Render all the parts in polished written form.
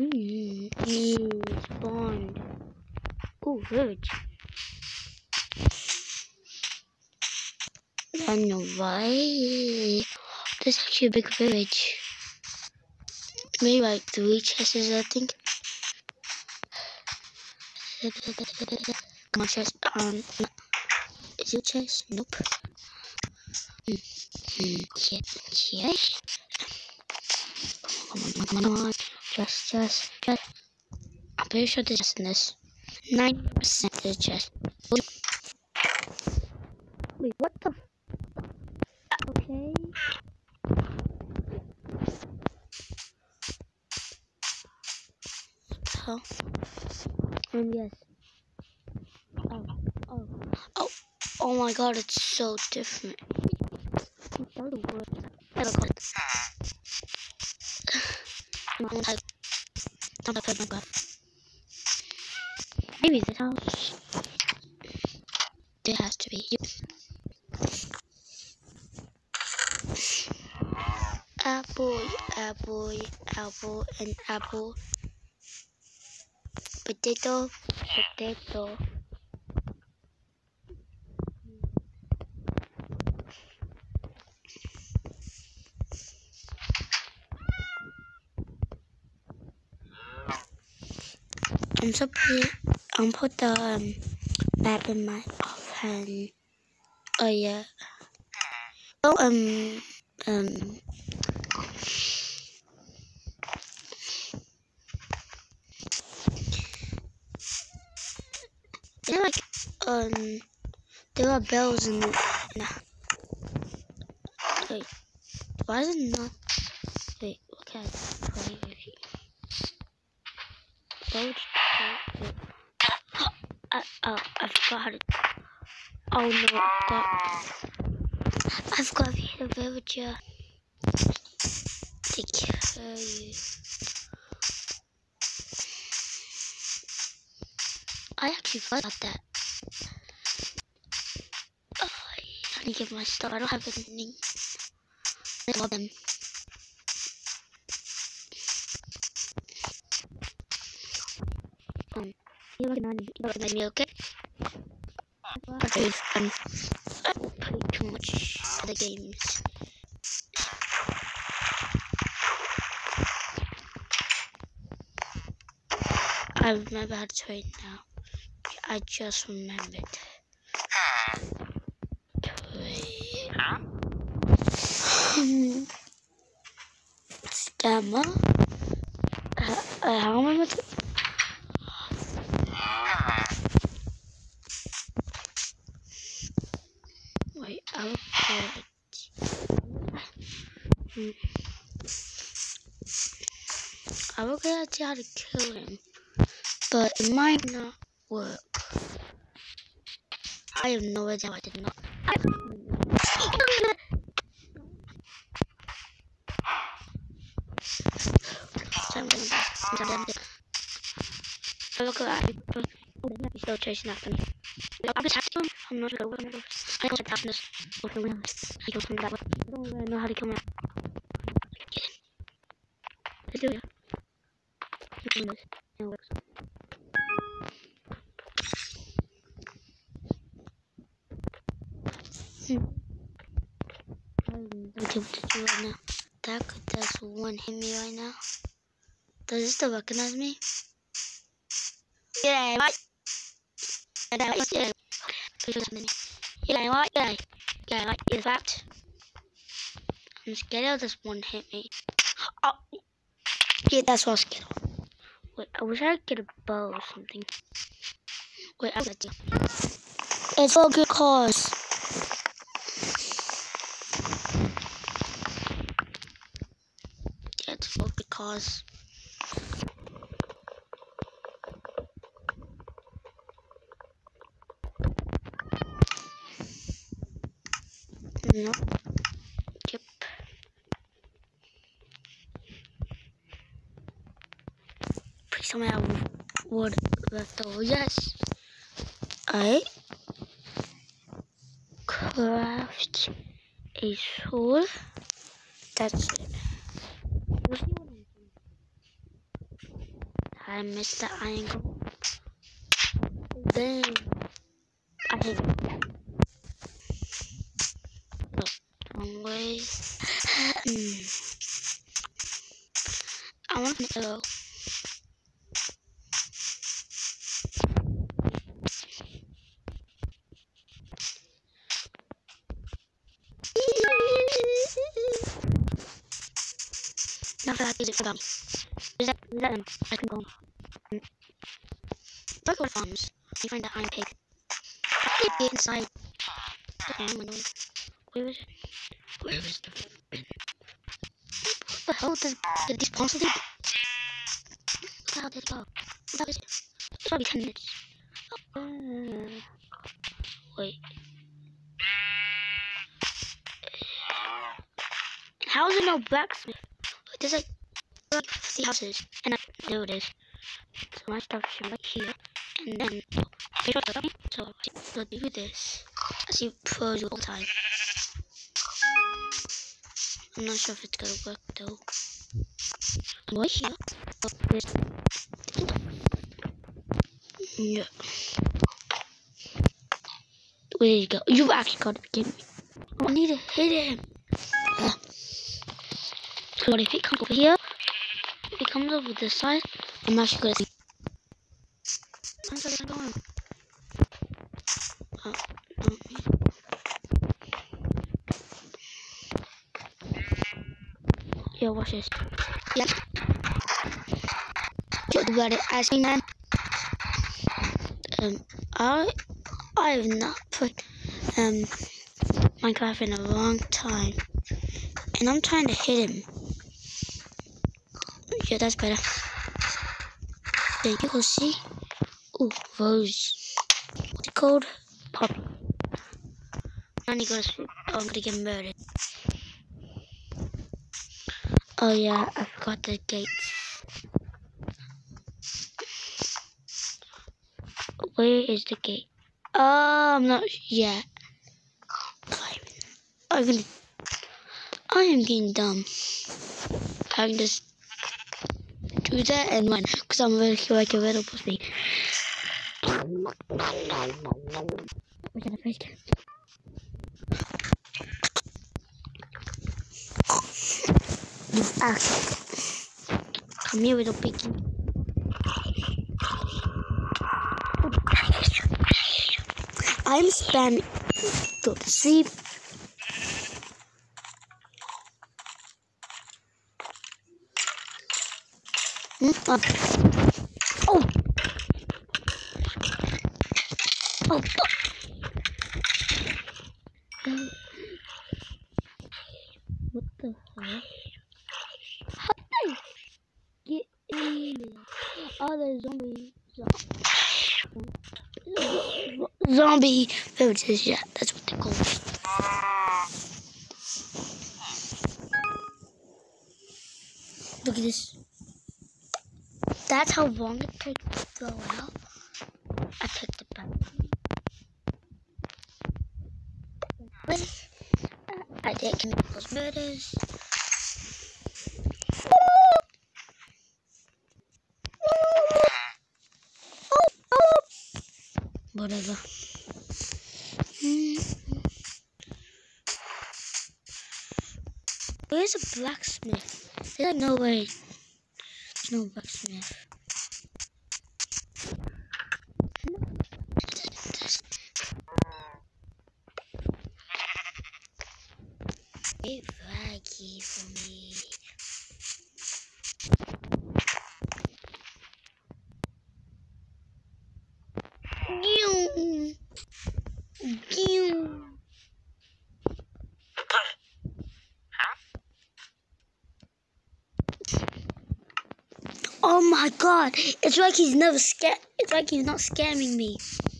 Spawned. Oh, village. I know why. There's actually a big village. Maybe like 3 chests, I think. Come on, chest. Is it chest? Nope. Yes. Come on. Just. I'm pretty sure there's just in this. 9% there's chest. Wait, what the? Okay. What the hell? Yes. Oh my god, it's so different. Maybe this house. There has to be. Apple, and apple. Potato. I'm put the map in my oven. Oh yeah. Oh yeah, like there are bells in the. Wait, why is it not? Wait, what can I play with you? I forgot how to. Oh no, I forgot to hit a villager. To kill you. I actually forgot that. Oh, I need to give my stuff. I don't have anything. I love them. You recognize me, okay? Okay, I play too much other games. I remember how to trade now. I just remembered. Scammer. How am I to... Wait, I'll I will get how to kill him, but it might not work. I have no idea why I did not. Look at that. He's still chasing after me. I'm just happy. I'm not sure what I'm doing. I don't have this. I don't really know how to kill him. Let's do it. It works. I'm able to do right now. That could just one hit me right now. Does it still recognize me? Yeah, right. Yeah, right. Is that? I'm scared of this one hit me. Oh, yeah, that's what I was scared of. Wait, I wish I could get a bow or something. Wait, I got you. It's for a good cause. Yeah, it's for a good cause. No. Yep. Please tell me I have wood left over. Yes. I craft a sword. That's it. I missed the angle. Then I hit it. No, wrong way. I want to go. Now that is it for them. Is that I can go. Circle farms. You find that iron pig. I get inside. Where is it? Where is the bin? What the hell did these sponsors do? Where the hell did it go? What is it? It's probably 10 minutes. Wait. How is there no blacksmith? There's like 50 houses, and there it is. So my stuff should be right here, and then so we'll do this. I see pros all the time. I'm not sure if it's gonna work though. I'm right here. Yeah. Where did you go? You actually got to get me. I need to hit him. So what if he comes over here? If he comes over this side, I'm actually gonna see. Where's he going? Oh, no. Yeah, watch this. Yeah. You got it, ice cream man. I have not played Minecraft in a long time, and I'm trying to hit him. Yeah, that's better. There you go, see? Ooh, rose. What's it called? Poppy. I need to go to sleep. Oh, I'm gonna get murdered. Oh yeah, I forgot the gates. Where is the gate? Oh, I'm not yet. I am getting dumb. I can just do that and run, because I'm really like a little pussy. Come here, little piggy. I'm spamming. Go to sleep. Oh. Oh. Oh. What the hell? How did I get in there? Oh, there's zombie villages. Yeah, that's what they're called. Look at this. That's how long it takes to go out. I picked it back. I didn't commit those murders. Whatever. Where's a blacksmith? There's like no way. There's no blacksmith. It's laggy for me. Oh my god, it's like he's never scared. It's like he's not scaring me.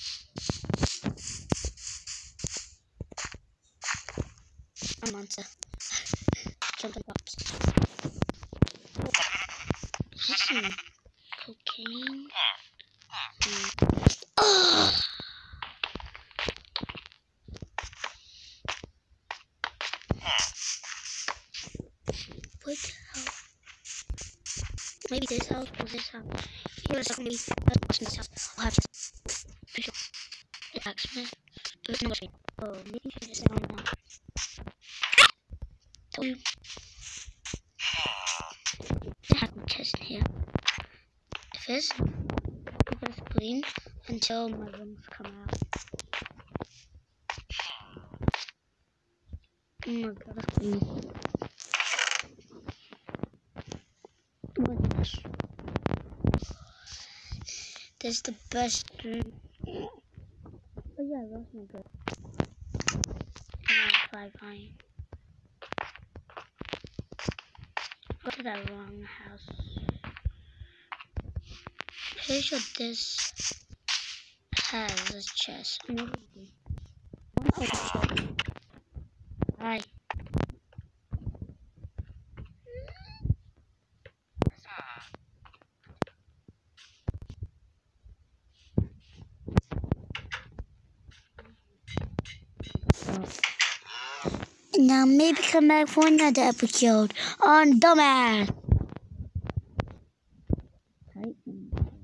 I'm monster. Jumping box. Cocaine. Oh. What the hell? Maybe this house or this house. If you want to suck me, that's in this house. I'll have this. For sure. The axeman. It was no more. Oh, maybe you should just sit on now. Told you. There's a hackle chest in here. If it's, I'm gonna scream until my lungs come out. Oh my god, that's clean. What's this? This is the best room. Oh yeah, that's not good. 5 iron. Go to that wrong house. Pretty sure this has a chest. Maybe. Hi. Now maybe come back for another episode on Dumbass.